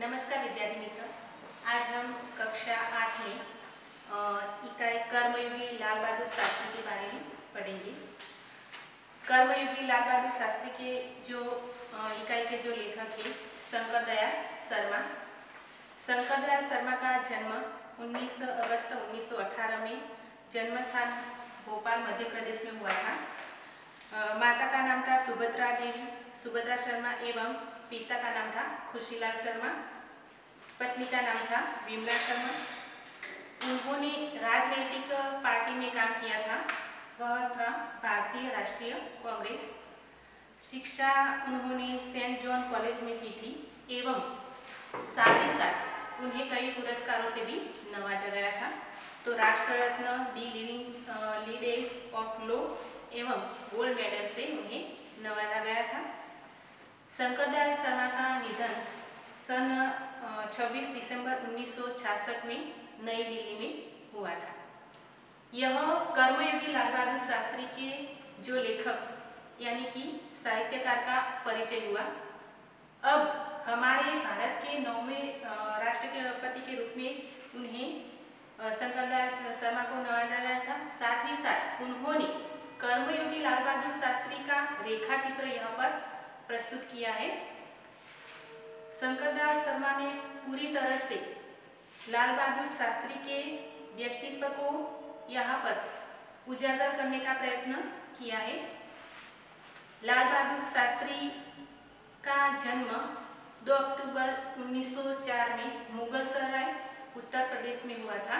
नमस्कार विद्यार्थी मित्र। आज हम कक्षा 8 में इकाई कर्मयोगी लाल बहादुर शास्त्री के बारे में पढ़ेंगे। कर्मयोगी लाल बहादुर शास्त्री के जो इकाई के जो लेखक हैं शंकर दयाल शर्मा। शंकर दयाल शर्मा का जन्म 19 अगस्त 1918 में जन्म स्थान भोपाल मध्य प्रदेश में हुआ था। माता का नाम था सुभद्रा शर्मा एवं पिता का नाम था खुशीलाल शर्मा। पत्नी का नाम था विमला शर्मा। उन्होंने राजनीतिक पार्टी में काम किया था, वह था भारतीय राष्ट्रीय कांग्रेस। शिक्षा उन्होंने सेंट जॉन कॉलेज में की थी एवं साथ ही साथ उन्हें कई पुरस्कारों से भी नवाजा गया था। तो राष्ट्र रत्न, the living legends of law एवं गोल्ड मेडल से उन्हें नवाजा गया था। शंकर दयाल शर्मा का निधन सन 26 दिसंबर 1966 में नई दिल्ली में हुआ था। यह कर्मयोगी लाल बहादुर शास्त्री के जो लेखक यानी कि साहित्यकार का परिचय हुआ। अब हमारे भारत के 9वें राष्ट्रपति के रूप में उन्हें शंकर दयाल शर्मा को नवाजा गया था। साथ ही साथ उन्होंने कर्मयोगी लाल बहादुर शास्त्री का रेखा चित्र यहाँ पर प्रस्तुत किया है। शंकर दयाल शर्मा ने पूरी तरह से लाल बहादुर शास्त्री के व्यक्तित्व को यहाँ पर उजागर करने का प्रयत्न किया है। लाल बहादुर शास्त्री का जन्म 2 अक्टूबर 1904 में मुगलसराय उत्तर प्रदेश में हुआ था।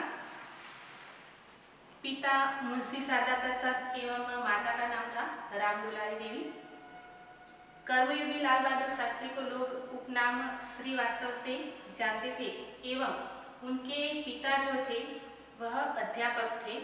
पिता मुंशी सादा प्रसाद एवं माता का नाम था राम दुलारी देवी। कर्मयोगी लाल बहादुर शास्त्री को लोग उपनाम श्रीवास्तव से जानते थे एवं उनके पिता जो थे वह अध्यापक थे।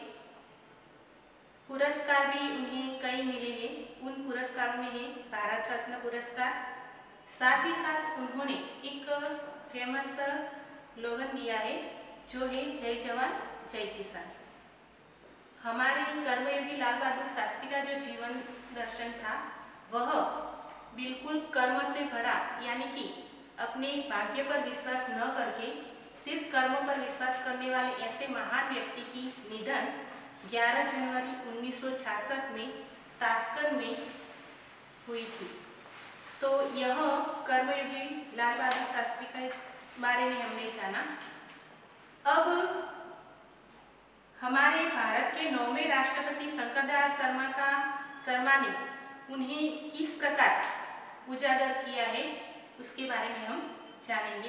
पुरस्कार भी उन्हें कई मिले हैं। उन पुरस्कारों में है भारत रत्न पुरस्कार। साथ ही साथ उन्होंने एक फेमस स्लोगन दिया है जो है जय जवान जय किसान। हमारे कर्मयोगी लाल बहादुर शास्त्री का जो जीवन दर्शन था वह बिल्कुल कर्म से भरा, यानी कि अपने भाग्य पर विश्वास न करके सिर्फ कर्म पर विश्वास करने वाले ऐसे महान व्यक्ति की निधन 11 जनवरी 1966 में ताशकंद में हुई थी। तो यह कर्मयोगी लाल बहादुर शास्त्री के बारे में हमने जाना। अब हमारे भारत के 9वें राष्ट्रपति शंकर दयाल शर्मा ने उन्हें किस प्रकार उजागर किया है उसके बारे में हम जानेंगे।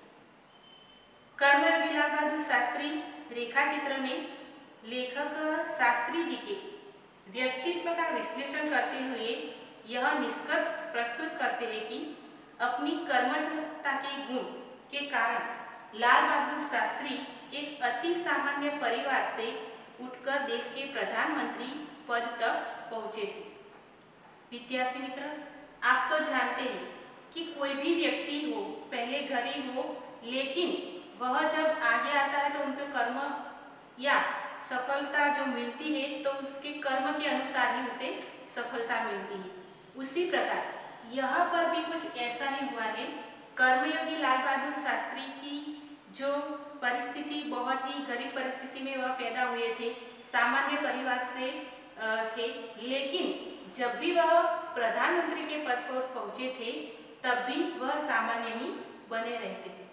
कर्मयोगी लाल बहादुर शास्त्री रेखा चित्र में लेखक शास्त्री जी के व्यक्तित्व का विश्लेषण करते हुए यह निष्कर्ष प्रस्तुत करते हैं कि अपनी कर्मठता के गुण के कारण लाल बहादुर शास्त्री एक अति सामान्य परिवार से उठकर देश के प्रधानमंत्री पद तक पहुंचे थे। विद्यार्थी मित्र, आप तो जानते हैं कि कोई भी व्यक्ति हो, पहले गरीब हो, लेकिन वह जब आगे आता है तो उनके कर्म या सफलता जो मिलती है तो उसके कर्म के अनुसार ही उसे सफलता मिलती है। उसी प्रकार यहाँ पर भी कुछ ऐसा ही हुआ है। कर्मयोगी लाल बहादुर शास्त्री की जो परिस्थिति बहुत ही गरीब परिस्थिति में वह पैदा हुए थे, सामान्य परिवार से थे, लेकिन जब भी वह प्रधानमंत्री के पद पर पहुंचे थे तब भी वह सामान्य ही बने रहते थे।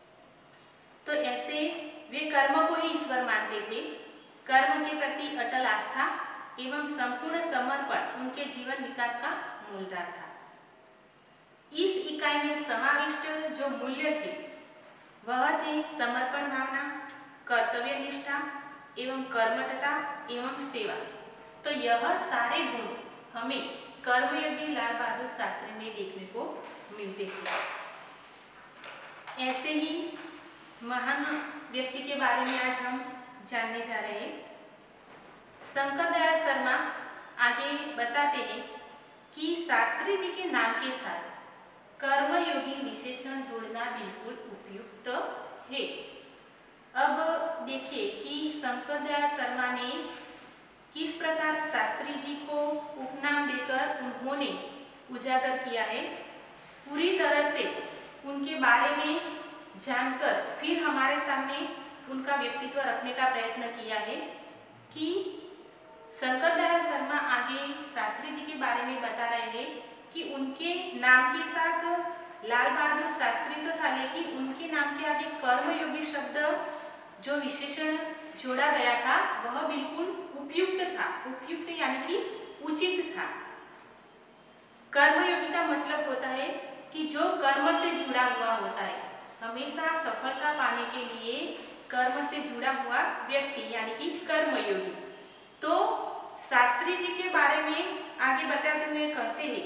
तो ऐसे वे कर्म को ही ईश्वर मानते थे। कर्म के प्रति अटल आस्था एवं संपूर्ण समर्पण उनके जीवन विकास का मूलधार था। इस इकाई में समाविष्ट जो मूल्य थे वह थे समर्पण भावना, कर्तव्य निष्ठा एवं कर्मठता एवं सेवा। तो यह सारे गुण हमें कर्मयोगी लाल बहादुर शास्त्री में देखने को मिलते थे। ऐसे ही महान व्यक्ति के बारे में आज हम जानने जा रहे हैं। शंकर दयाल शर्मा आगे बताते हैं कि शास्त्री जी के नाम के साथ कर्मयोगी विशेषण जोड़ना बिल्कुल उपयुक्त है। अब देखिए कि शंकर दयाल शर्मा ने किस प्रकार शास्त्री जी को उपनाम देकर उन्होंने उजागर किया है। पूरी तरह से उनके बारे में जानकर फिर हमारे सामने उनका व्यक्तित्व रखने का प्रयत्न किया है कि शंकर दयाल शर्मा आगे शास्त्री जी के बारे में बता रहे हैं कि उनके नाम के साथ लाल बहादुर शास्त्री तो था, लेकिन उनके नाम के आगे कर्मयोगी शब्द जो विशेषण जोड़ा गया था वह बिल्कुल उपयुक्त था। उपयुक्त यानी कि उचित था। कर्मयोगी का मतलब होता है कि जो कर्म से जुड़ा हुआ होता है। हमेशा सफलता पाने के लिए कर्म से जुड़ा हुआ व्यक्ति यानी कि कर्मयोगी। तो शास्त्री जी के बारे में आगे बताते हुए कहते हैं,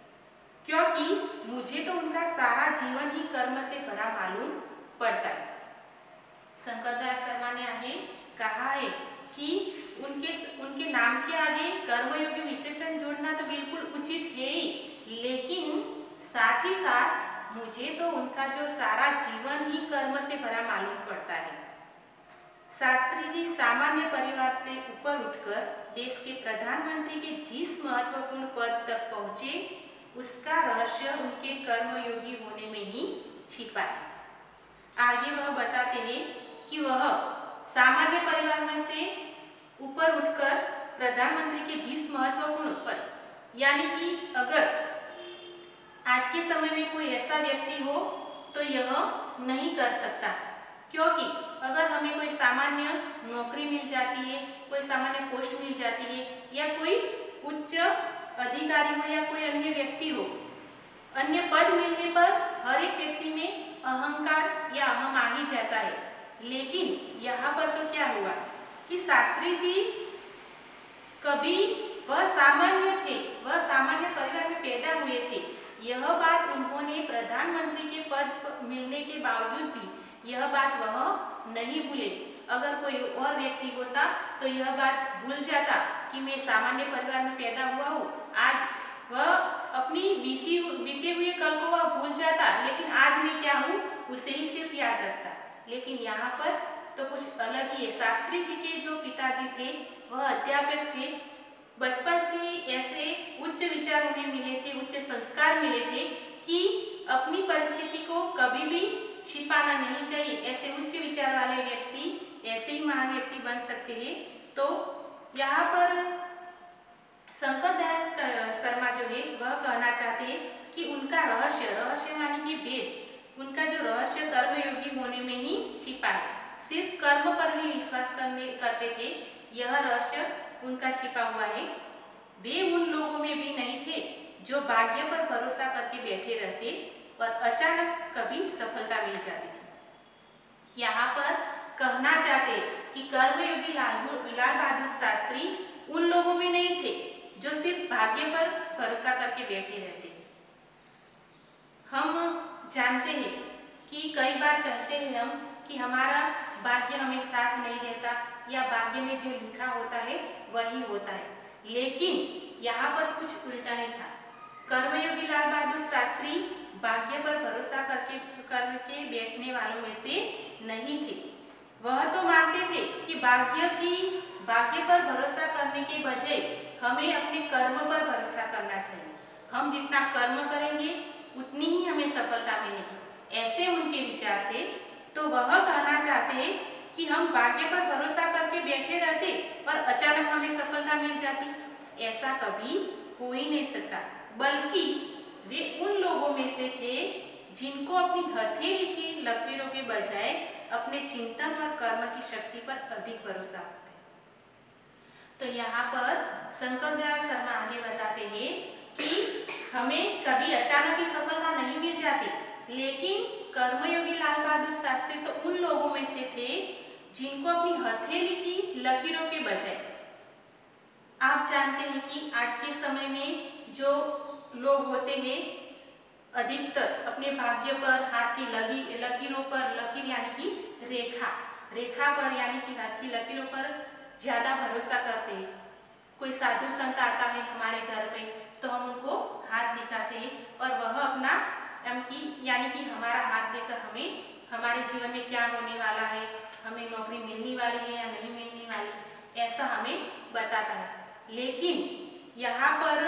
क्योंकि मुझे तो उनका सारा जीवन ही कर्म से भरा मालूम पड़ता है। शंकर दयाल शर्मा ने आगे कहा है कि उनके नाम के आगे कर्मयोगी विशेषण जोड़ना तो बिल्कुल उचित है ही, लेकिन साथ ही साथ मुझे तो उनका जो सारा जीवन ही कर्म से भरा मालूम पड़ता है। शास्त्री जी सामान्य परिवार से ऊपर उठकर देश के प्रधानमंत्री के जिस महत्वपूर्ण पद तक पहुंचे उसका रहस्य उनके कर्मयोगी होने में ही छिपा है। आगे वह बताते हैं कि वह सामान्य परिवार में से ऊपर उठकर प्रधानमंत्री के जिस महत्वपूर्ण पद, यानी कि अगर आज के समय में कोई ऐसा व्यक्ति हो तो यह नहीं कर सकता, क्योंकि अगर हमें कोई सामान्य नौकरी मिल जाती है, कोई सामान्य पोस्ट मिल जाती है, या कोई उच्च अधिकारी हो या कोई अन्य व्यक्ति हो, अन्य पद मिलने पर हर एक व्यक्ति में अहंकार या अहम आ ही जाता है। लेकिन यहाँ पर तो क्या हुआ कि शास्त्री जी कभी वह सामान्य थे, वह सामान्य परिवार में पैदा हुए थे। यह बात उन्होंने प्रधानमंत्री के पद मिलने के बावजूद भी यह बात वह नहीं भूले। अगर कोई और व्यक्ति होता तो यह बात भूल जाता कि मैं सामान्य परिवार में पैदा हुआ हूँ। आज वह अपनी बीते हुए कल को वह भूल जाता, लेकिन आज मैं क्या हूँ उसे ही सिर्फ याद रखता। लेकिन यहाँ पर तो कुछ अलग ही है। शास्त्री जी के जो पिताजी थे वह अध्यापक थे। बचपन से ऐसे उच्च विचार उन्हें मिले थे, उच्च संस्कार मिले थे कि अपनी परिस्थिति को कभी भी छिपाना नहीं चाहिए। ऐसे उच्च विचार वाले व्यक्ति ऐसे ही महान व्यक्ति बन सकते हैं। तो यहाँ पर शंकर दयाल शर्मा जो है वह कहना चाहते हैं कि उनका रहस्य यानी कि वेद, उनका जो रहस्य कर्मयोगी होने में ही छिपा है। सिर्फ कर्म पर ही विश्वास करते थे, यह रहस्य उनका छिपा हुआ है। वे उन लोगों में भी नहीं थे जो भाग्य पर भरोसा करके बैठे रहते और अचानक कभी सफलता मिल जाती थी। यहाँ पर कहना चाहते कि कर्मयोगी लाल बहादुर शास्त्री उन लोगों में नहीं थे जो सिर्फ भाग्य पर भरोसा करके बैठे रहते। हम जानते हैं कि कई बार कहते हैं हम कि हमारा भाग्य हमें साथ नहीं देता, या भाग्य में जो लिखा होता है वही होता है। लेकिन यहाँ पर कुछ उल्टा नहीं था। कर्मयोगी लाल बहादुर शास्त्री भाग्य पर भरोसा करके बैठने वालों में से नहीं थे। वह तो मानते थे कि भाग्य पर भरोसा करने के बजाय हमें अपने कर्म पर भरोसा करना चाहिए। हम जितना कर्म करेंगे उतनी ही हमें सफलता मिलेगी, ऐसे उनके विचार थे। तो वह कहना चाहते हैं कि हम भाग्य पर भरोसा करके बैठे रहते और अचानक हमें सफलता मिल जाती, ऐसा कभी हो ही नहीं सकता। बल्कि वे उन लोगों में से थे जिनको अपनी हथेली की लकीरों के बजाय अपने चिंतन और कर्म की शक्ति पर अधिक भरोसा होता है। तो यहाँ पर शंकर दयाल शर्मा आगे बताते हैं कि हमें कभी अचानक ही सफलता नहीं मिल जाती, लेकिन कर्मयोगी लाल बहादुर शास्त्री तो उन लोगों में से थे जिनको अपनी हथेली की लकीरों के बजाय, आप जानते हैं कि आज के समय में जो लोग होते हैं अधिकतर अपने भाग्य पर हाथ की लकीरों पर, लकीर यानी कि रेखा पर यानी कि हाथ की लकीरों पर ज्यादा भरोसा करते हैं। कोई साधु संत आता है हमारे घर में तो हम उनको हाथ दिखाते हैं और वह अपना यानी कि हमारा हाथ देकर हमें हमारे जीवन में क्या होने वाला है, हमें नौकरी मिलने वाली है या नहीं मिलने वाली, ऐसा हमें बताता है। लेकिन यहाँ पर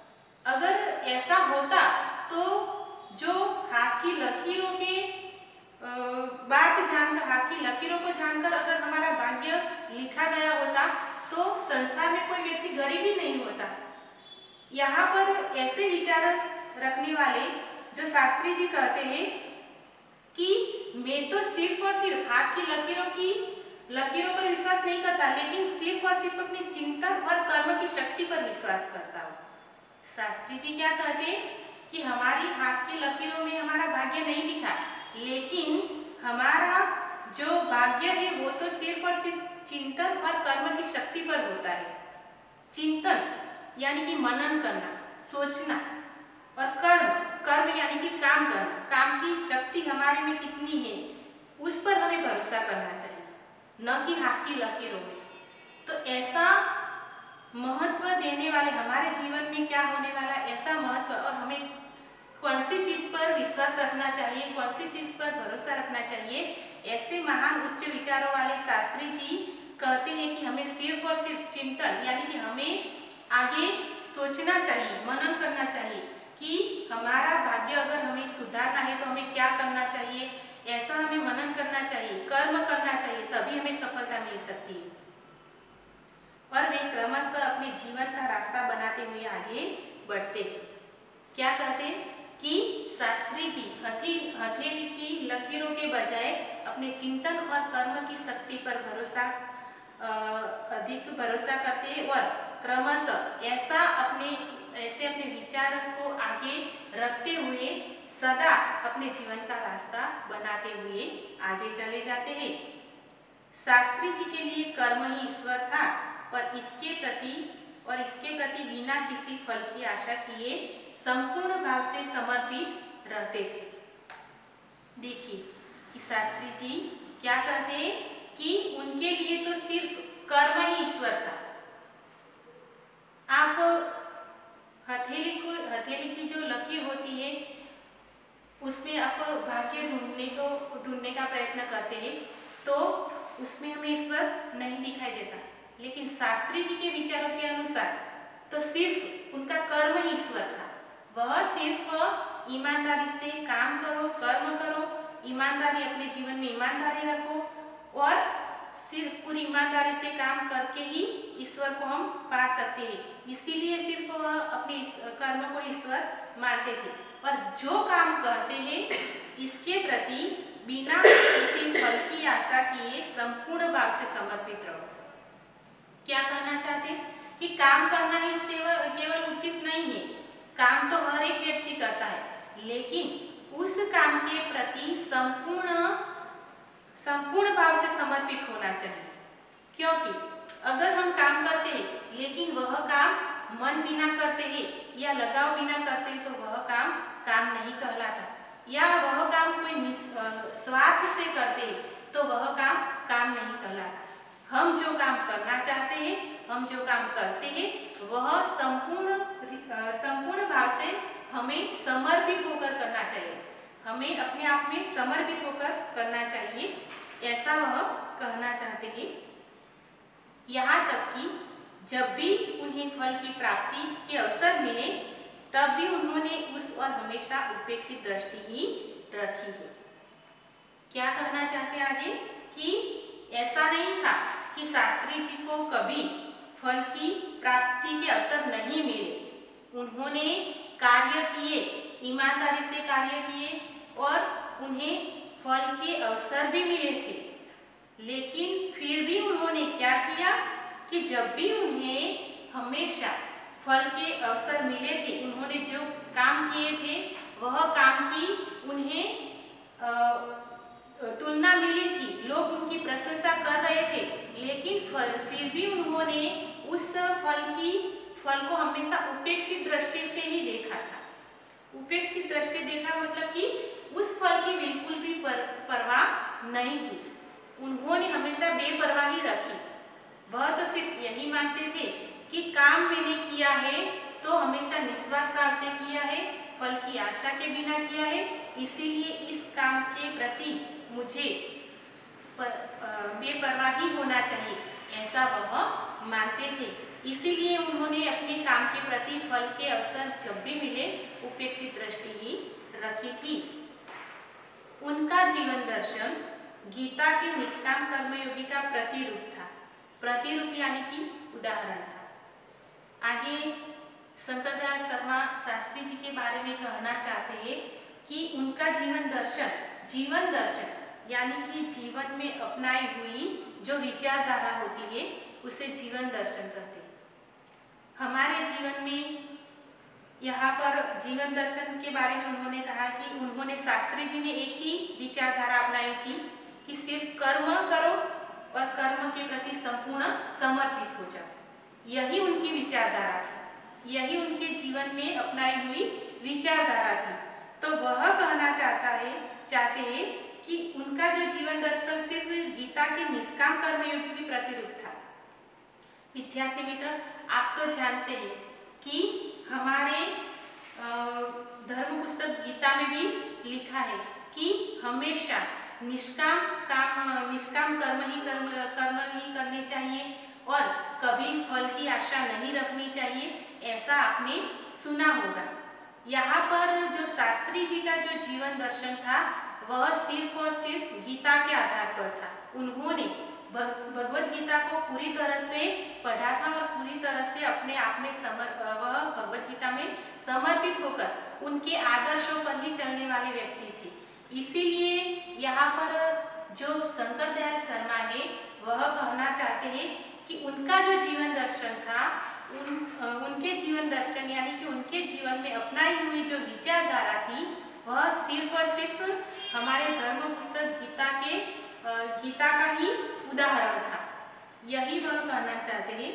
अगर ऐसा होता तो जो हाथ की लकीरों के बात जानकर, हाथ की लकीरों को जानकर अगर हमारा भाग्य लिखा गया होता तो संसार में कोई व्यक्ति गरीब ही नहीं होता। यहाँ पर ऐसे विचार रखने वाले जो शास्त्री जी कहते हैं कि मैं तो सिर्फ और सिर्फ हाथ की लकीरों पर विश्वास नहीं करता, लेकिन सिर्फ और सिर्फ अपने चिंतन और कर्म की शक्ति पर विश्वास करता हूँ। शास्त्री जी क्या कहते हैं कि हमारी हाथ की लकीरों में हमारा भाग्य नहीं लिखा, लेकिन हमारा जो भाग्य है वो तो सिर्फ और सिर्फ चिंतन और कर्म की शक्ति पर होता है। चिंतन यानी कि मनन करना, सोचना, और कर्म यानी कि काम करना, काम की शक्ति हमारे में कितनी है उस पर हमें भरोसा करना चाहिए, न कि हाथ की लकीरों में। तो ऐसा महत्व देने वाले हमारे जीवन में क्या होने वाला, ऐसा महत्व, और हमें कौन सी चीज पर विश्वास रखना चाहिए, कौन सी चीज पर भरोसा रखना चाहिए, ऐसे महान उच्च विचारों वाले शास्त्री जी कहते हैं कि हमें सिर्फ और सिर्फ चिंतन यानी कि हमें आगे सोचना चाहिए, मनन करना चाहिए कि हमारा भाग्य अगर हमें सुधारना है तो हमें क्या करना चाहिए, ऐसा हमें मनन करना चाहिए, कर्म करना चाहिए, तभी हमें सफलता मिल सकती है। और वे क्रमशः अपने जीवन का रास्ता बनाते हुए आगे बढ़ते हैं। क्या कहते हैं कि शास्त्री जी हथेली की लकीरों के बजाय अपने चिंतन और कर्म की शक्ति पर अधिक भरोसा करते हैं और क्रमशः ऐसे अपने विचार को आगे रखते हुए सदा अपने जीवन का रास्ता बनाते हुए आगे चले जाते हैं। शास्त्री जी के लिए कर्म ही ईश्वर था और इसके प्रति बिना किसी फल की आशा किए संपूर्ण भाव से समर्पित रहते थे। देखिए कि शास्त्री जी क्या कहते हैं कि उनके लिए तो सिर्फ कर्म ही ईश्वर था। आप हथेली की जो लकीर होती है उसमें आप भाग्य ढूंढने का प्रयत्न करते हैं तो उसमें हमें ईश्वर नहीं दिखाई देता, लेकिन शास्त्री जी के विचारों के अनुसार तो सिर्फ उनका कर्म ही ईश्वर था। वह सिर्फ ईमानदारी से काम करो, कर्म करो, ईमानदारी अपने जीवन में ईमानदारी रखो और सिर्फ पूरी ईमानदारी से काम करके ही ईश्वर को हम पा सकते हैं। इसीलिए सिर्फ वह अपने कर्म को ईश्वर मानते थे और जो काम करते हैं इसके प्रति बिना किसी फल की आशा किए संपूर्ण भाव से समर्पित रहो। क्या कहना चाहते हैं कि काम करना ही केवल उचित नहीं है, काम तो हर एक व्यक्ति करता है, लेकिन उस काम के प्रति संपूर्ण भाव से समर्पित होना चाहिए। क्योंकि अगर हम काम करते हैं लेकिन वह काम मन बिना करते हैं या लगाव बिना करते हैं तो वह काम नहीं कहलाता, या वह काम कोई स्वार्थ से करते हैं तो वह काम नहीं कहलाता। हम जो काम करना चाहते हैं, हम जो काम करते हैं वह संपूर्ण भाव से हमें समर्पित होकर करना चाहिए, हमें अपने आप में समर्पित होकर करना चाहिए, ऐसा वह कहना चाहते हैं। यहाँ तक कि जब भी उन्हें फल की प्राप्ति के अवसर मिले तब भी उन्होंने उस और हमेशा उपेक्षित दृष्टि ही रखी है। क्या कहना चाहते आगे कि ऐसा नहीं था कि शास्त्री जी को कभी फल की प्राप्ति के अवसर नहीं मिले, उन्होंने कार्य किए, ईमानदारी से कार्य किए और उन्हें फल के अवसर भी मिले थे, लेकिन फिर भी उन्होंने क्या किया कि जब भी उन्हें हमेशा फल के अवसर मिले थे, उन्होंने जो काम किए थे वह काम की उन्हें तुलना मिली थी, लोग उनकी प्रशंसा कर रहे थे, लेकिन फिर भी उन्होंने उस फल को हमेशा उपेक्षित दृष्टि से ही देखा था। उपेक्षित दृष्टि देखा मतलब कि उस फल की बिल्कुल भी परवाह नहीं की, उन्होंने हमेशा बेपरवाही रखी। वह तो सिर्फ यही मानते थे कि काम मैंने किया है तो हमेशा निस्वार्थ भाव से किया है, फल की आशा के बिना किया है, इसीलिए इस काम के प्रति मुझे बेपरवाही होना चाहिए, ऐसा वह मानते थे। इसीलिए उन्होंने अपने काम के प्रति फल के अवसर जब भी मिले उपेक्षित दृष्टि ही रखी थी। उनका जीवन दर्शन गीता के निष्काम कर्मयोगी का प्रतिरूप था। प्रतिरूप यानी कि उदाहरण था। आगे शंकरदयाल शर्मा शास्त्री जी के बारे में कहना चाहते हैं कि उनका जीवन दर्शन यानी कि जीवन में अपनाई हुई जो विचारधारा होती है उसे जीवन दर्शन कहते हैं। हमारे जीवन में यहाँ पर जीवन दर्शन के बारे में उन्होंने कहा कि उन्होंने शास्त्री जी ने एक ही विचारधारा अपनाई थी कि सिर्फ कर्म करो और कर्म के प्रति संपूर्ण समर्पित हो जाओ। यही उनकी विचारधारा थी, यही उनके जीवन में अपनाई हुई विचारधारा थी। तो वह कहना चाहते हैं कि उनका जो जीवन दर्शन सिर्फ गीता के निष्काम कर्मयोगी की प्रतिरूप था। विद्यार्थी मित्र, आप तो जानते हैं कि हमारे धर्म पुस्तक गीता में भी लिखा है कि हमेशा निष्काम कर्म ही करने चाहिए और कभी फल की आशा नहीं रखनी चाहिए, ऐसा आपने सुना होगा। यहाँ पर जो शास्त्री जी का जो जीवन दर्शन था वह सिर्फ और सिर्फ गीता के आधार पर था। उन्होंने भगवत गीता को पूरी तरह से पढ़ा था और पूरी तरह से अपने आप में वह भगवत गीता में समर्पित होकर उनके आदर्शों पर ही चलने वाले व्यक्ति थे। इसीलिए यहाँ पर जो शंकरदयाल शर्मा है वह कहना चाहते हैं कि उनका जो जीवन दर्शन था उनके जीवन दर्शन यानी कि उनके जीवन में अपनाई हुई जो विचारधारा थी वह सिर्फ और सिर्फ हमारे धर्म पुस्तक गीता का ही उदाहरण था। यही वह कहना चाहते हैं।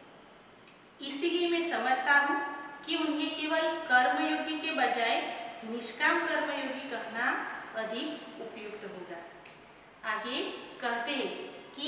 इसीलिए मैं समझता हूँ कि उन्हें केवल कर्मयोगी के बजाय निष्काम कर्मयोगी कहना अधिक उपयुक्त होगा। आगे कहते हैं कि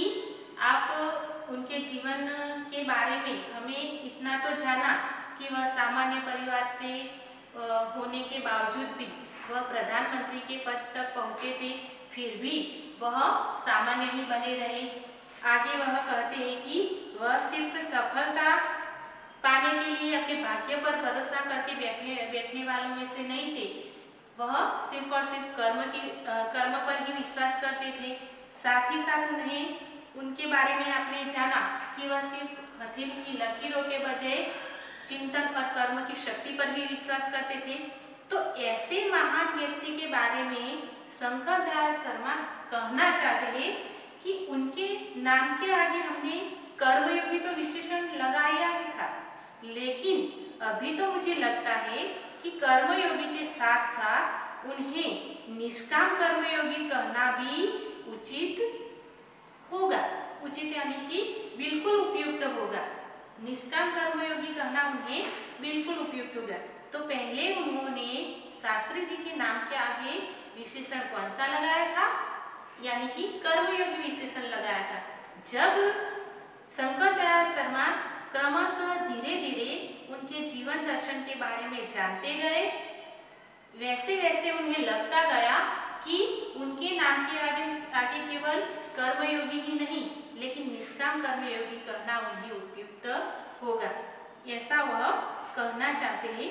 आप उनके जीवन के बारे में हमें इतना तो जाना कि वह सामान्य परिवार से होने के बावजूद भी वह प्रधानमंत्री के पद तक पहुँचे थे, फिर भी वह सामान्य ही बने रहे। आगे वह कहते हैं कि वह सिर्फ सफलता पाने के लिए अपने भाग्य पर भरोसा करके बैठने वालों में से नहीं थे। वह सिर्फ और सिर्फ कर्म पर ही विश्वास करते थे। साथ ही साथ उनके बारे में आपने जाना कि वह सिर्फ हथेली की लकीरों के बजाय चिंतन और कर्म की शक्ति पर भी विश्वास करते थे। तो ऐसे महान व्यक्ति के बारे में शंकरदयाल शर्मा कहना चाहते हैं कि उनके नाम के आगे हमने कर्मयोगी तो विशेषण लगाया ही था, लेकिन अभी तो मुझे लगता है कि कर्मयोगी के साथ साथ उन्हें निष्काम कर्मयोगी कहना भी उचित होगा। उचित यानी कि बिल्कुल उपयुक्त होगा। निष्काम कर्मयोगी कहना उन्हें बिल्कुल उपयुक्त होगा। तो पहले उन्होंने शास्त्री जी के नाम के आगे विशेषण कौन सा लगाया था, यानी कि कर्मयोगी विशेषण लगाया था। जब शंकरदयाल शर्मा क्रमशः धीरे धीरे उनके जीवन दर्शन के बारे में जानते गए, वैसे वैसे उन्हें लगता गया कि उनके नाम के आगे केवल कर्मयोगी ही नहीं लेकिन निष्काम कर्मयोगी कहना उन्हें उपयुक्त होगा, ऐसा वह कहना चाहते हैं।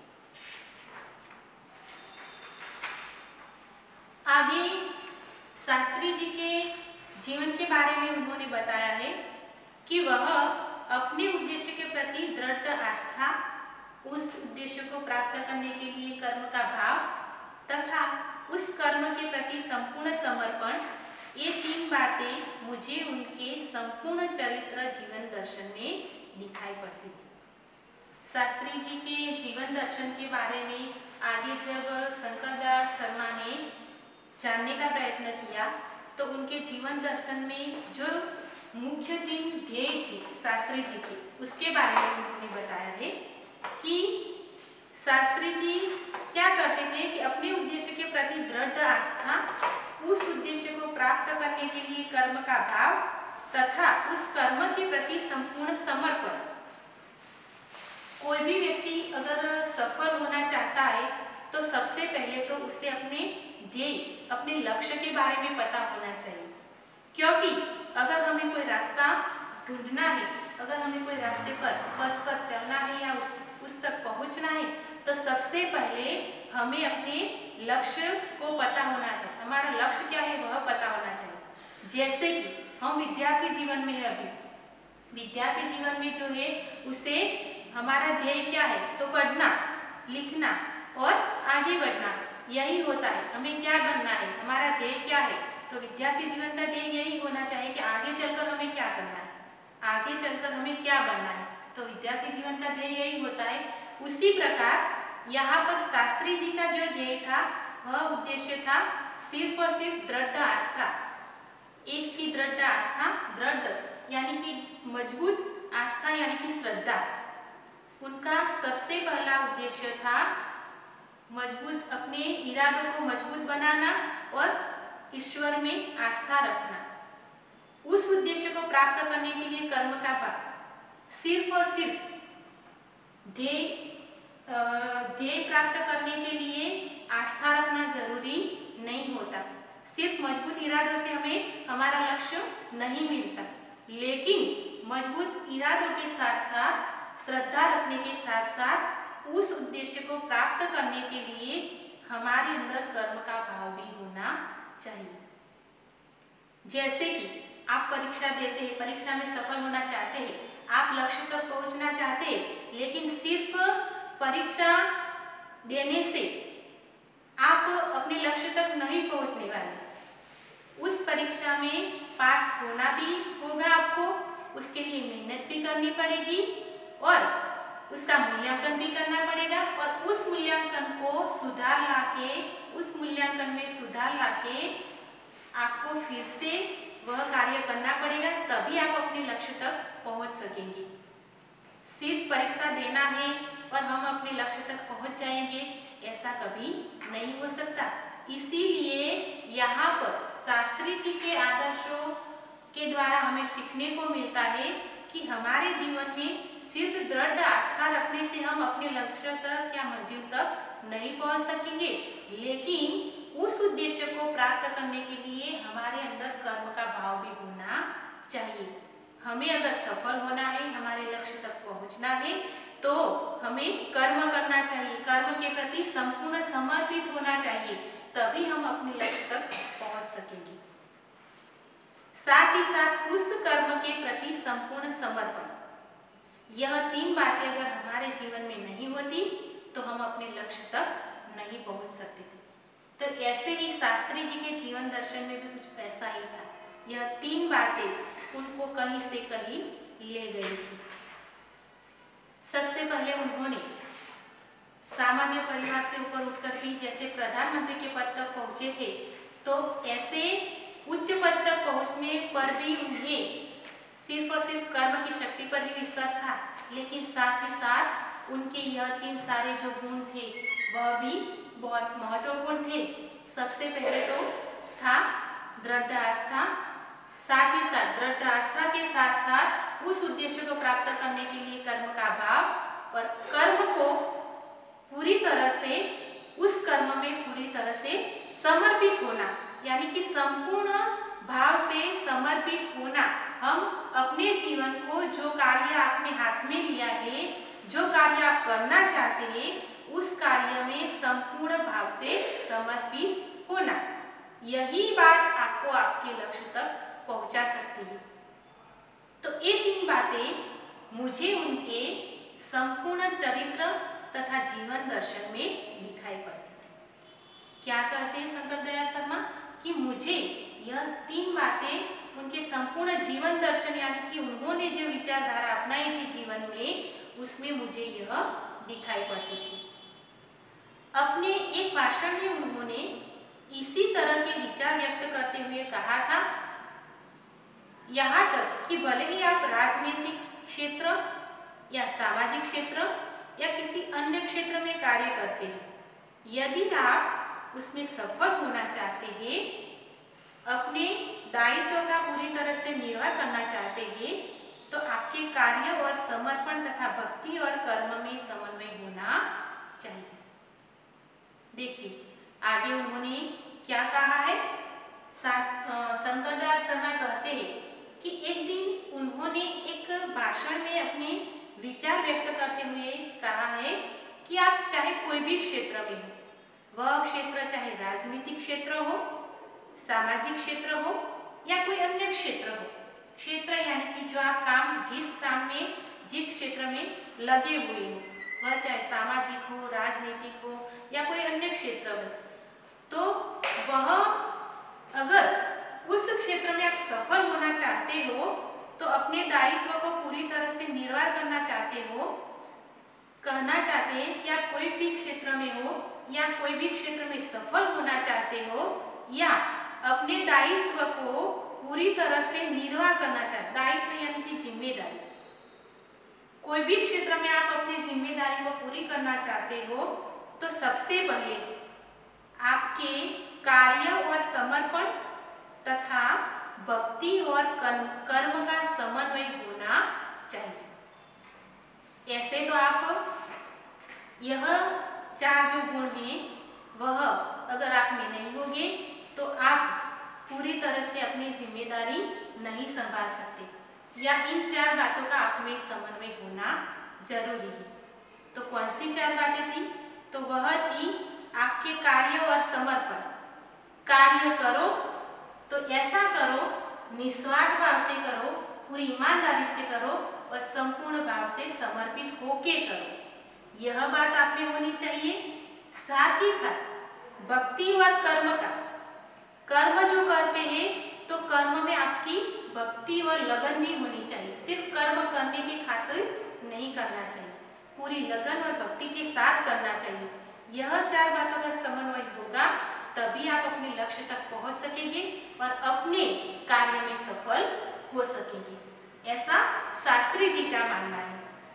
आगे शास्त्री जी के जीवन के बारे में उन्होंने बताया है कि वह अपने उद्देश्य के प्रति दृढ़ आस्था, उस उद्देश्य को प्राप्त करने के लिए कर्म का भाव तथा उस कर्म के प्रति संपूर्ण समर्पण, ये तीन बातें मुझे उनके संपूर्ण चरित्र जीवन दर्शन में दिखाई पड़ती है। शास्त्री जी के जीवन दर्शन के बारे में आगे जब शंकरदयाल शर्मा ने जानने का प्रयत्न किया तो उनके जीवन दर्शन में जो मुख्य तीन ध्येय थी शास्त्री जी की, उसके बारे में उन्होंने बताया है कि शास्त्री जी क्या करते थे कि अपने उद्देश्य के प्रति दृढ़ आस्था, उस उद्देश्य को प्राप्त करने के लिए कर्म का भाव तथा उस कर्म के प्रति संपूर्ण समर्पण। कोई भी व्यक्ति अगर सफल होना चाहता है तो सबसे पहले तो उसे अपने ध्येय, अपने लक्ष्य के बारे में पता होना चाहिए। क्योंकि अगर हमें कोई रास्ता ढूंढना है, अगर हमें कोई रास्ते पर पथ पर चलना है या उस तक पहुंचना है तो सबसे पहले हमें अपने लक्ष्य को पता होना चाहिए, हमारा लक्ष्य क्या है वह पता होना चाहिए। जैसे कि हम विद्यार्थी जीवन में है, अभी विद्यार्थी जीवन में जो है उसे हमारा ध्येय क्या है, तो पढ़ना, लिखना और आगे बढ़ना, यही होता है। हमें क्या बनना है, हमारा ध्येय क्या है, तो विद्यार्थी जीवन का ध्येय यही होना चाहिए कि आगे चलकर हमें क्या करना है, आगे चलकर हमें क्या बनना है, तो विद्यार्थी जीवन का ध्येय यही होता है। उसी प्रकार यहाँ पर शास्त्री जी का जो ध्येय था वह उद्देश्य था सिर्फ और सिर्फ दृढ़ आस्था। एक थी दृढ़ आस्था, दृढ़ यानी कि मजबूत, आस्था यानी कि श्रद्धा। उनका सबसे पहला उद्देश्य था मजबूत, अपने इरादों को मजबूत बनाना और ईश्वर में आस्था रखना। उस उद्देश्य को प्राप्त करने के लिए कर्म का भाव, सिर्फ और सिर्फ ध्येय प्राप्त करने के लिए आस्था रखना जरूरी नहीं होता। सिर्फ मजबूत इरादों से हमें हमारा लक्ष्य नहीं मिलता, लेकिन मजबूत इरादों के साथ साथ, श्रद्धा रखने के साथ साथ उस उद्देश्य को प्राप्त करने के लिए हमारे अंदर कर्म का भाव भी होना चाहिए। जैसे कि आप परीक्षा देते हैं, परीक्षा में सफल होना चाहते हैं, आप लक्ष्य तक पहुंचना चाहते हैं, लेकिन सिर्फ परीक्षा देने से आप अपने लक्ष्य तक नहीं पहुंचने वाले। उस परीक्षा में पास होना भी होगा आपको, उसके लिए मेहनत भी करनी पड़ेगी और उसका मूल्यांकन भी करना पड़ेगा, और उस मूल्यांकन को सुधार लाके, उस मूल्यांकन में सुधार लाके आपको फिर से वह कार्य करना पड़ेगा, तभी आप अपने लक्ष्य तक पहुंच सकेंगे। सिर्फ परीक्षा देना है और हम अपने लक्ष्य तक पहुंच जाएंगे, ऐसा कभी नहीं हो सकता। इसीलिए यहाँ पर शास्त्री जी के आदर्शों के द्वारा हमें सीखने को मिलता है कि हमारे जीवन में सिर्फ दृढ़ आस्था रखने से हम अपने लक्ष्य तक या मंजिल तक नहीं पहुंच सकेंगे, लेकिन उस उद्देश्य को प्राप्त करने के लिए हमारे अंदर कर्म का भाव भी होना चाहिए। हमें अगर सफल होना है, हमारे लक्ष्य तक पहुंचना है, तो हमें कर्म करना चाहिए, कर्म के प्रति संपूर्ण समर्पित होना चाहिए, तभी हम अपने लक्ष्य तक पहुंच सकेंगे। साथ ही साथ उस कर्म के प्रति संपूर्ण समर्पण, यह तीन बातें अगर हमारे जीवन में नहीं होती तो हम अपने लक्ष्य तक नहीं पहुंच सकते थे। तो ऐसे ही शास्त्री जी के जीवन दर्शन में भी कुछ ऐसा ही था। यह तीन बातें उनको कहीं से कहीं ले गई थी। सबसे पहले उन्होंने सामान्य परिवार से ऊपर उठकर भी जैसे प्रधानमंत्री के पद तक पहुंचे थे, तो ऐसे उच्च पद तक पहुंचने पर भी उन्हें सिर्फ और सिर्फ कर्म की शक्ति पर ही विश्वास था, लेकिन साथ ही साथ उनके यह तीन सारे जो गुण थे वह भी बहुत महत्वपूर्ण थे। सबसे पहले तो था दृढ़ आस्था, साथ ही साथ दृढ़ आस्था के साथ साथ उस उद्देश्य को प्राप्त करने के लिए कर्म का भाव, और कर्म को पूरी तरह से, उस कर्म में पूरी तरह से समर्पित होना, यानी कि संपूर्ण भाव से समर्पित होना। हम अपने जीवन को, जो कार्य आपने हाथ में लिया है, जो कार्य आप करना चाहते हैं, उस कार्य में संपूर्ण भाव से समर्पित होना, यही बात आपको आपके लक्ष्य तक पहुंचा सकती है। तो ये तीन बातें मुझे उनके संपूर्ण चरित्र तथा जीवन दर्शन में दिखाई पड़ती थी। क्या कहते हैं शंकर दयाल शर्मा कि मुझे यह तीन बातें उनके संपूर्ण जीवन दर्शन, यानी कि उन्होंने जो विचारधारा अपनाई थी जीवन में, उसमें मुझे यह दिखाई पड़ती थी। अपने एक भाषण में उन्होंने इसी तरह के विचार व्यक्त करते हुए कहा था, यहाँ तक कि भले ही आप राजनीतिक क्षेत्र या सामाजिक क्षेत्र या किसी अन्य क्षेत्र में कार्य करते हैं, यदि आप उसमें सफल होना चाहते हैं, अपने दायित्व का पूरी तरह से निर्वाह करना चाहते हैं, तो आपके कार्य और समर्पण तथा भक्ति और कर्म में समन्वय होना चाहिए। देखिए आगे उन्होंने क्या कहा है। शंकर दयाल शर्मा कहते हैं कि एक दिन उन्होंने एक भाषण में अपने विचार व्यक्त करते हुए कहा है कि आप चाहे कोई भी क्षेत्र में हो, वह क्षेत्र चाहे राजनीतिक क्षेत्र हो सामाजिक क्षेत्र हो या कोई अन्य क्षेत्र हो। क्षेत्र यानी कि जो आप काम जिस काम में जिस क्षेत्र में लगे हुए हो, वह चाहे सामाजिक हो, राजनीतिक हो या कोई अन्य क्षेत्र हो, तो वह अगर उस क्षेत्र में आप सफल होना चाहते हो तो अपने दायित्व को पूरी तरह से निर्वाह करना चाहते हो, कहना चाहते हैं कि आप कोई भी क्षेत्र में हो या कोई भी क्षेत्र में सफल होना चाहते हो या अपने दायित्व को पूरी तरह से निर्वाह करना चाहते, दायित्व यानी कि जिम्मेदारी, कोई भी क्षेत्र में आप अपनी जिम्मेदारी को पूरी करना चाहते हो तो सबसे पहले आपके कार्य और समर्पण तथा भक्ति और कर्म का समन्वय होना चाहिए। ऐसे तो आप यह 4 जो गुण हैं वह अगर आप में नहीं होंगे तो आप पूरी तरह से अपनी जिम्मेदारी नहीं संभाल सकते, या इन 4 बातों का आप में समन्वय होना जरूरी है। तो कौन सी 4 बातें थी? तो वह थी आपके कार्य और समर्पण। कार्य करो तो ऐसा करो, निस्वार्थ भाव से करो, पूरी ईमानदारी से करो और संपूर्ण भाव से समर्पित होके करो, यह बात आप में होनी चाहिए। साथ ही साथ भक्ति और कर्म का, कर्म जो करते हैं तो कर्म में आपकी भक्ति और लगन भी होनी चाहिए। सिर्फ कर्म करने की खातिर नहीं करना चाहिए, पूरी लगन और भक्ति के साथ करना चाहिए। यह 4 बातों का समन्वय होगा तभी आप अपने लक्ष्य तक पहुंच सकेंगे और अपने कार्य में सफल हो सकेंगे, ऐसा शास्त्री जी का मानना है।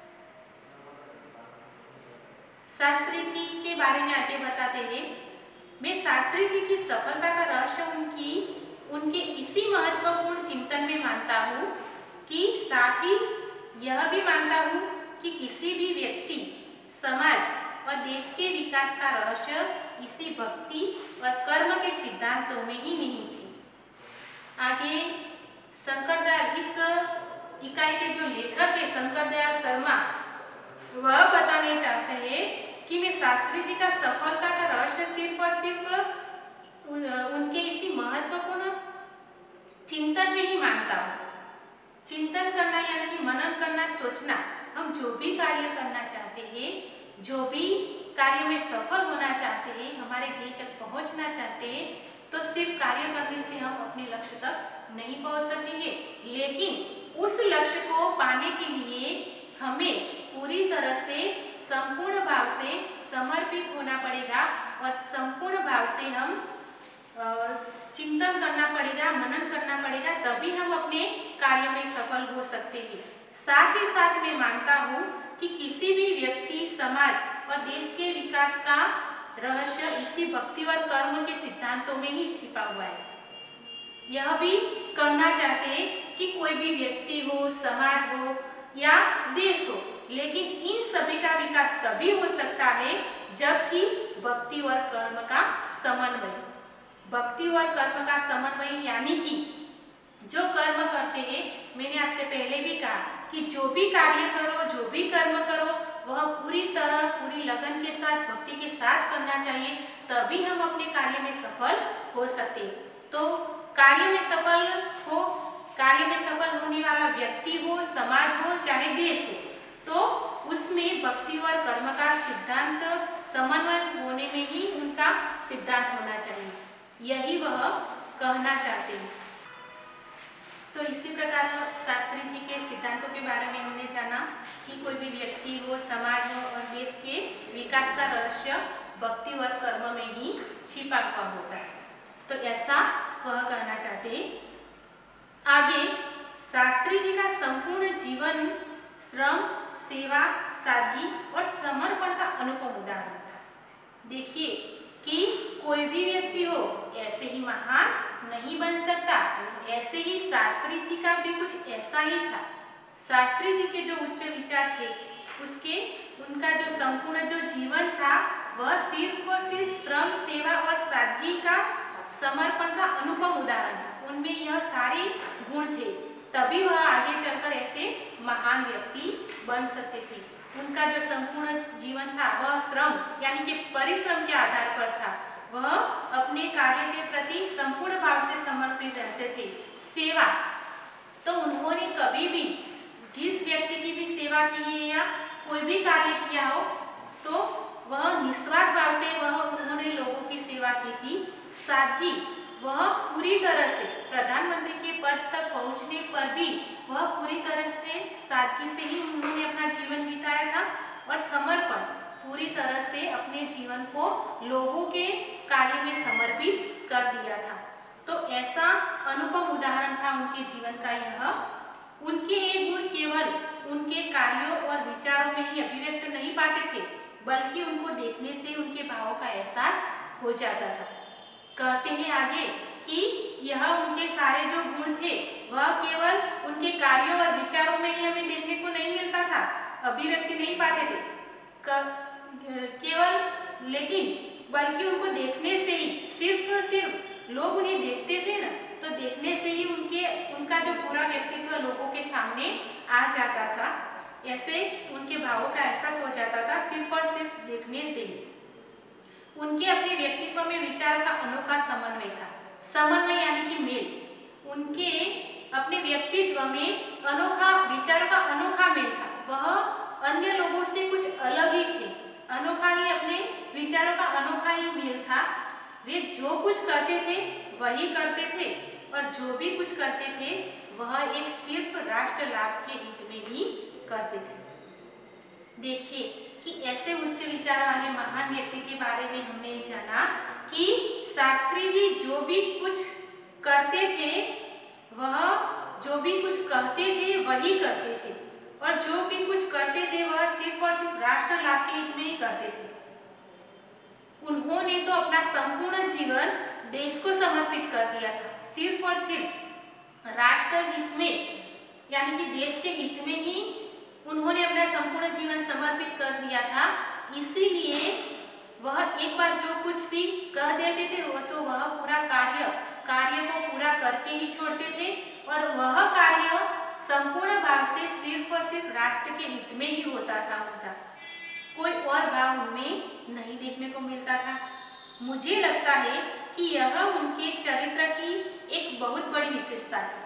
शास्त्री जी के बारे में आगे बताते हैं। मैं शास्त्री जी की सफलता का रहस्य उनके इसी महत्वपूर्ण चिंतन में मानता हूँ कि साथ ही यह भी मानता हूँ कि किसी भी व्यक्ति, समाज और देश के विकास का रहस्य इसी भक्ति और कर्म के सिद्धांतों में ही नहीं थे। आगे शंकरदयाल, इस इकाई के जो लेखक है शंकरदयाल शर्मा, वह बताने चाहते हैं कि मैं शास्त्री जी का सफलता का रहस्य सिर्फ और सिर्फ उनके इसी महत्वपूर्ण चिंतन में ही मानता हूँ। चिंतन करना यानी कि मनन करना, सोचना। हम जो भी कार्य करना चाहते हैं, जो भी कार्य में सफल होना चाहते हैं, हमारे ध्येय तक पहुंचना चाहते हैं, तो सिर्फ कार्य करने से हम अपने लक्ष्य तक नहीं पहुंच सकेंगे, लेकिन उस लक्ष्य को पाने के लिए हमें पूरी तरह से संपूर्ण भाव से समर्पित होना पड़ेगा और संपूर्ण भाव से हम चिंतन करना पड़ेगा, मनन करना पड़ेगा, तभी हम अपने कार्य में सफल हो सकते हैं। साथ ही साथ मैं मानता हूँ कि किसी भी व्यक्ति, समाज और देश के विकास का रहस्य इसी भक्ति और कर्म के सिद्धांतों में ही छिपा हुआ है। यह भी कहना चाहते हैं कि कोई भी व्यक्ति हो, समाज हो या देश हो, लेकिन इन सभी का विकास तभी हो सकता है जबकि भक्ति और कर्म का समन्वय, भक्ति और कर्म का समन्वय यानी कि जो कर्म करते हैं, मैंने आपसे पहले भी कहा कि जो भी कार्य करो, जो भी कर्म करो, वह पूरी तरह, पूरी लगन के साथ, भक्ति के साथ करना चाहिए, तभी हम अपने कार्य में सफल हो सकते। तो कार्य में सफल हो, कार्य में सफल होने वाला व्यक्ति हो, समाज हो, चाहे देश हो, तो उसमें भक्ति और कर्म का सिद्धांत समन्वय होने में ही उनका सिद्धांत होना चाहिए, यही वह कहना चाहते हैं। तो इसी प्रकार शास्त्री जी के सिद्धांतों के बारे में हमने जाना कि कोई भी व्यक्ति हो, समाज हो और देश के विकास का रहस्य भक्ति और कर्म में ही छिपा हुआ होता है, तो ऐसा वह कहना चाहते हैं। आगे शास्त्री जी का संपूर्ण जीवन श्रम, सेवा, सादगी और समर्पण का अनुपम उदाहरण था। देखिए कि कोई भी व्यक्ति हो ऐसे ही महान नहीं बन सकता, ऐसे ही शास्त्री जी का भी कुछ ऐसा ही था। शास्त्री जी के जो उच्च विचार थे, उनका जो संपूर्ण जो जीवन था, वह सिर्फ और सिर्फ श्रम, सेवा और सादगी का, समर्पण का अनुपम उदाहरण था। उनमें यह सारे गुण थे, तभी वह आगे चलकर ऐसे महान व्यक्ति बन सकते थे। उनका जो संपूर्ण जीवन था वह श्रम यानी कि परिश्रम के आधार पर था। वह अपने कार्य के प्रति संपूर्ण भाव समर्पित रहते थे। सेवा, तो उन्होंने कभी भी जिस व्यक्ति की भी सेवा की है या कोई भी कार्य किया हो तो वह निस्वार्थ भाव से वह उन्होंने लोगों की सेवा की थी। साथ ही वह पूरी तरह से प्रधानमंत्री के पद तक पहुंचने पर भी वह पूरी तरह से सादगी से ही उन्होंने अपना जीवन बिताया था और समर्पण पूरी तरह से अपने जीवन को लोगों के कार्य में समर्पित कर दिया था। तो ऐसा अनुपम उदाहरण था उनके जीवन का यह। उनके ये गुण केवल उनके कार्यों और विचारों में ही अभिव्यक्त नहीं पाते थे, बल्कि उनको देखने से उनके भावों का एहसास हो जाता था। कहते हैं आगे कि यह उनके सारे जो गुण थे वह केवल उनके कार्यों और विचारों में ही हमें देखने को नहीं मिलता था, अभिव्यक्ति नहीं पाते थे केवल, लेकिन बल्कि उनको देखने से ही सिर्फ लोग उन्हें देखते थे ना, तो देखने से ही उनका जो पूरा व्यक्तित्व लोगों के सामने आ जाता था। ऐसे उनके भावों का एहसास हो जाता था सिर्फ और सिर्फ देखने से ही। उनके अपने व्यक्तित्व में विचारों का अनोखा समन्वय था। समन्वय यानी कि मेल। उनके अपने व्यक्तित्व में अनोखा विचारों का अनोखा मेल था। वह अन्य लोगों से कुछ अलग ही थे, अनोखा ही अपने विचारों का अनोखा ही मेल था। वे जो कुछ करते थे वही करते थे और जो भी कुछ करते थे वह एक सिर्फ राष्ट्र लाभ के हित में ही करते थे। देखिए कि ऐसे उच्च विचार वाले महान व्यक्ति के बारे में हमने जाना कि शास्त्री जी जो भी कुछ करते थे वह जो भी कुछ कहते थे वही करते थे और जो भी कुछ करते थे वह सिर्फ और सिर्फ राष्ट्र लाभ के हित में ही करते थे। उन्होंने तो अपना संपूर्ण जीवन देश को समर्पित कर दिया था, सिर्फ और सिर्फ राष्ट्र हित में यानी कि देश के हित में ही उन्होंने अपना संपूर्ण जीवन समर्पित कर दिया था। इसीलिए वह एक बार जो कुछ भी कह देते थे वह तो वह पूरा कार्य को पूरा करके ही छोड़ते थे और वह कार्य संपूर्ण भाव से सिर्फ और सिर्फ राष्ट्र के हित में ही होता था। उनका कोई और भाव उनमें नहीं देखने को मिलता था। मुझे लगता है कि यह उनके चरित्र की एक बहुत बड़ी विशेषता थी।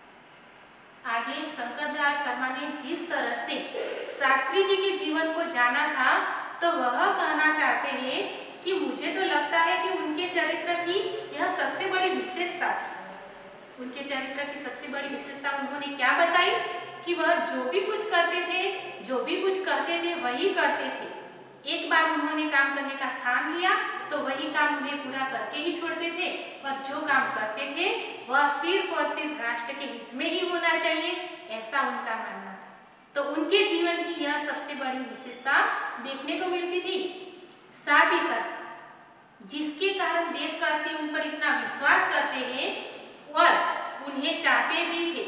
आगे शंकरदयाल शर्मा ने जिस तरह से शास्त्री जी के जीवन को जाना था तो वह कहना चाहते हैं कि मुझे तो लगता है कि उनके चरित्र की यह सबसे बड़ी विशेषता थी। उनके चरित्र की सबसे बड़ी विशेषता उन्होंने क्या बताई कि वह जो भी कुछ करते थे, जो भी कुछ कहते थे वही करते थे। एक बार उन्होंने काम करने का ठान लिया तो वही काम उन्हें पूरा करके ही छोड़ते थे और जो काम करते थे वह सिर्फ और सिर्फ राष्ट्र के हित में ही होना चाहिए, ऐसा उनका मानना था। तो उनके जीवन की यह सबसे बड़ी विशेषता देखने को मिलती थी। साथ ही साथ जिसके कारण देशवासी उन पर इतना विश्वास करते हैं और उन्हें चाहते भी थे,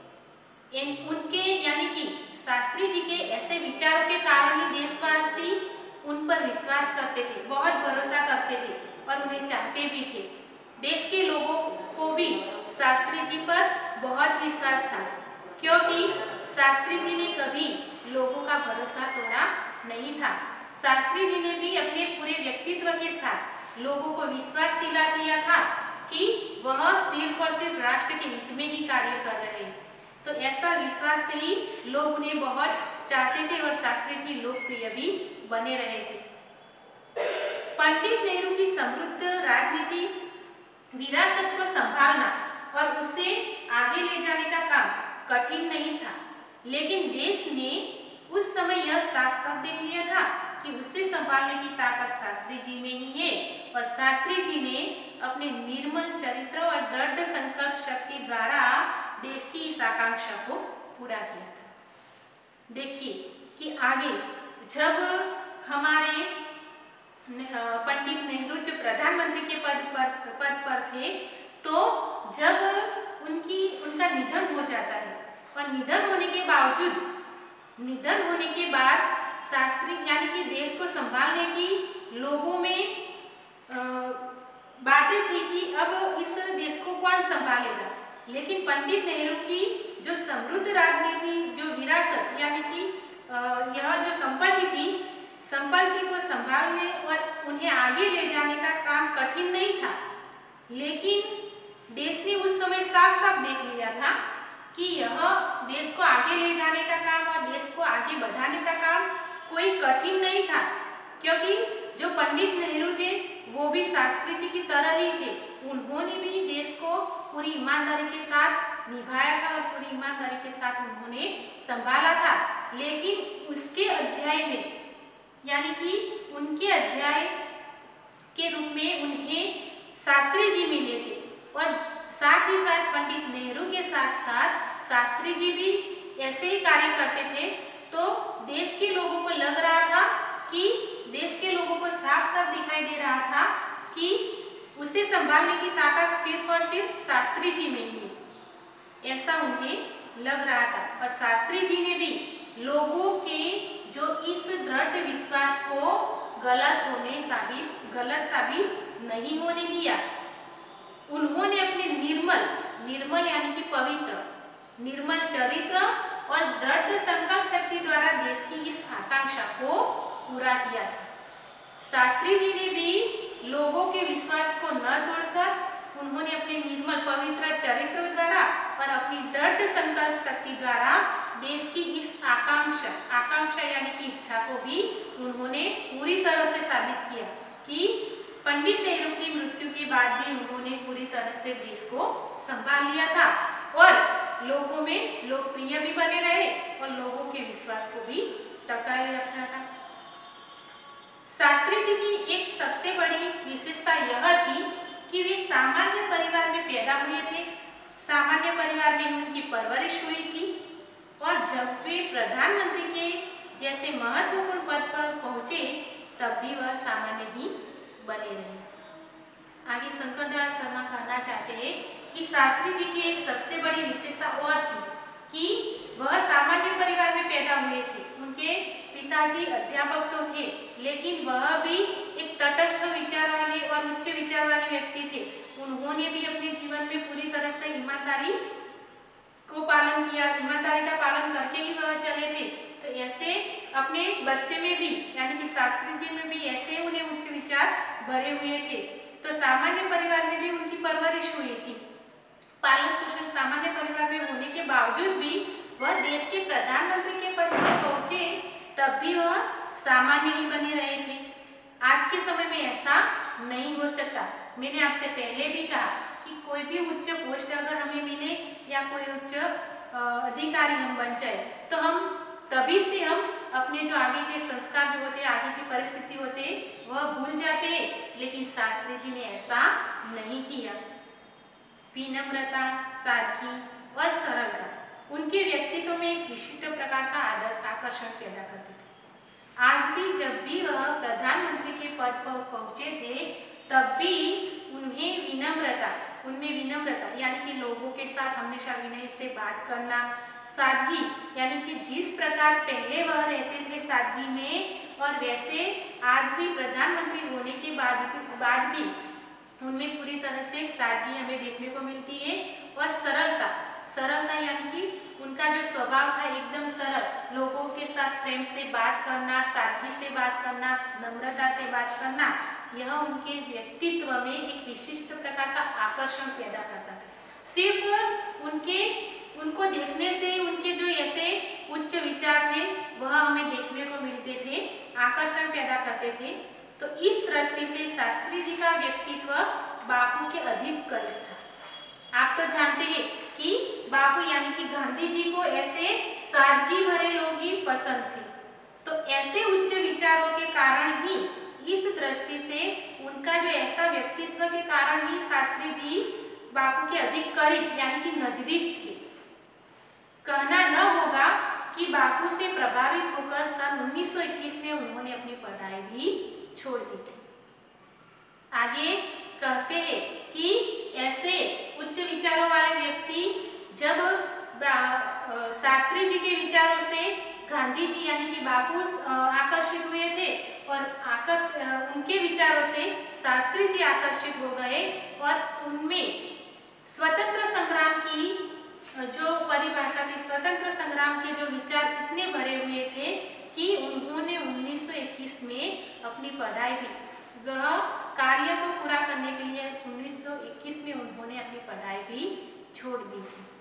उनके यानी कि शास्त्री जी के ऐसे विचारों के कारण ही देशवासी उन पर विश्वास करते थे, बहुत भरोसा करते थे और उन्हें चाहते भी थे। देश के लोगों को भी शास्त्री जी पर बहुत विश्वास था, क्योंकि शास्त्री जी ने कभी लोगों का भरोसा तोड़ा नहीं था। शास्त्री जी ने भी अपने पूरे व्यक्तित्व के साथ लोगों को विश्वास दिला दिया था कि वह सिर्फ और सिर्फ राष्ट्र के हित में ही कार्य कर रहे हैं। तो ऐसा विश्वास से ही लोग उन्हें बहुत चाहते थे और शास्त्री जी लोकप्रिय भी बने रहे थे। पंडित नेहरू की समृद्ध राजनीति विरासत को संभालना और उसे आगे ले जाने का काम कठिन नहीं था, लेकिन देश ने उस समय यह साफ साफ देख लिया था कि उसे संभालने की ताकत शास्त्री जी में ही है और शास्त्री जी ने अपने निर्मल चरित्र और दृढ़ संकल्प शक्ति द्वारा देश की इस आकांक्षा को पूरा किया था। देखिए कि आगे जब हमारे पंडित नेहरू जो प्रधानमंत्री के पद पर थे, तो जब उनका निधन हो जाता है और निधन होने के बाद शास्त्री यानी कि देश को संभालने की लोगों में बातें थी कि अब इस देश को कौन संभालेगा। लेकिन पंडित नेहरू की जो समृद्ध राजनीति, जो विरासत यानी कि यह जो संपत्ति को संभालने और उन्हें आगे ले जाने का काम कठिन नहीं था, लेकिन देश ने उस समय साफ साफ देख लिया था कि यह देश को आगे ले जाने का काम और देश को आगे बढ़ाने का काम कोई कठिन नहीं था, क्योंकि जो पंडित नेहरू थे वो भी शास्त्री जी की तरह ही थे। उन्होंने भी देश को पूरी ईमानदारी के साथ निभाया था और पूरी ईमानदारी के साथ उन्होंने संभाला था। लेकिन उसके अध्याय में, यानी कि उनके अध्याय के रूप में उन्हें शास्त्री जी मिले थे और साथ ही साथ पंडित नेहरू के साथ साथ शास्त्री जी भी ऐसे ही कार्य करते थे। तो देश के लोगों को लग रहा था कि देश के लोगों को साफ साफ दिखाई दे रहा था कि उसे संभालने की ताकत सिर्फ और सिर्फ शास्त्री जी में ही है, ऐसा उन्हें लग रहा था। और शास्त्री जी ने भी लोगों के जो इस दृढ़ विश्वास को गलत साबित नहीं होने दिया। उन्होंने अपने निर्मल यानी कि पवित्र निर्मल चरित्र और दृढ़ संकल्प शक्ति द्वारा देश की इस आकांक्षा को पूरा किया था। शास्त्री जी ने भी लोगों के विश्वास को न तोड़कर उन्होंने अपने निर्मल पवित्र चरित्र द्वारा और अपनी दृढ़ संकल्प शक्ति द्वारा देश की इस आकांक्षा यानी कि इच्छा को भी उन्होंने पूरी तरह से साबित किया कि पंडित नेहरू की मृत्यु के बाद भी उन्होंने पूरी तरह से देश को संभाल लिया था और लोगों में लोकप्रिय भी बने रहे और लोगों के विश्वास को भी टकाए रखना था। शास्त्री जी की एक सबसे बड़ी विशेषता यह थी कि वे सामान्य परिवार में पैदा हुए थे, सामान्य परिवार में उनकी परवरिश हुई थी और जब वे प्रधानमंत्री के जैसे महत्वपूर्ण पद पर पहुंचे तब भी वह सामान्य ही बने रहे। आगे शंकर दयाल शर्मा कहना चाहते हैं कि शास्त्री जी की एक सबसे बड़ी विशेषता और थी कि वह सामान्य परिवार में पैदा हुए थे। उनके पिताजी अध्यापक तो थे, लेकिन वह भी एक तटस्थ विचार वाले और उच्च विचार वाले व्यक्ति थे। उन्होंने भी अपने जीवन में पूरी तरह से ईमानदारी को पालन किया, ईमानदारी का पालन करके ही वह चले थे। तो ऐसे अपने बच्चे में भी यानी कि शास्त्री जी में भी ऐसे उन्हें उच्च विचार भरे हुए थे। तो सामान्य परिवार में भी उनकी परवरिश हुई थी। पालन पोषण सामान्य परिवार में होने के बावजूद भी वह देश के प्रधानमंत्री के पद पर पहुंचे तब भी वह सामान्य ही बने रहे थे। आज के समय में ऐसा नहीं हो सकता। मैंने आपसे पहले भी कहा कि कोई भी उच्च पोस्ट अगर हमें मिले या कोई उच्च अधिकारी हम बन जाए तो हम तभी से हम अपने जो आगे के संस्कार जो होते हैं, आगे की परिस्थिति होते हैं, वह भूल जाते हैं। लेकिन शास्त्री जी ने ऐसा नहीं किया। विनम्रता, सादगी और सरलता उनके व्यक्तित्व में एक विशिष्ट प्रकार का आकर्षण पैदा करते थे। आज भी जब भी वह प्रधानमंत्री के पद पर पहुंचे थे तब भी उनमें विनम्रता यानी कि लोगों के साथ हमेशा विनय से बात करना, सादगी यानी कि जिस प्रकार पहले वह रहते थे सादगी में और वैसे आज भी प्रधानमंत्री होने के बाद भी उनमें पूरी तरह से सादगी हमें देखने को मिलती है। और सरलता यानी कि उनका जो स्वभाव था एकदम सरल, लोगों के साथ प्रेम से बात करना, सादगी से बात करना, नम्रता से बात करना, यह उनके व्यक्तित्व में एक विशिष्ट प्रकार का आकर्षण पैदा करता था। सिर्फ उनको देखने से उनके जो ऐसे उच्च विचार थे वह हमें देखने को मिलते थे, आकर्षण पैदा करते थे। तो इस दृष्टि से शास्त्री जी का व्यक्तित्व बापू के अधिक करीब था। आप तो जानते हैं कि बापू यानी कि गांधी जी को ऐसे सादगी भरे लोग ही पसंद थे। तो ऐसे उच्च विचारों के कारण ही, इस दृष्टि से उनका जो ऐसा व्यक्तित्व के कारण ही शास्त्री जी बापू के अधिक करीब यानी कि नजदीक थे। कहना न होगा कि बापू से प्रभावित होकर सन 1921 में उन्होंने अपनी पढ़ाई भी छोड़ दी थी। आगे कहते हैं कि ऐसे उच्च विचारों वाले व्यक्ति जब शास्त्री जी के विचारों से गांधी जी यानी कि बापू आकर्षित हुए थे और उनके विचारों से शास्त्री जी आकर्षित हो गए और उनमें स्वतंत्र संग्राम की जो परिभाषा थी, स्वतंत्र संग्राम के जो विचार इतने भरे हुए थे कि उन्होंने 1921 में अपनी पढ़ाई भी, वह कार्य को पूरा करने के लिए 1921 में उन्होंने अपनी पढ़ाई छोड़ दी थी।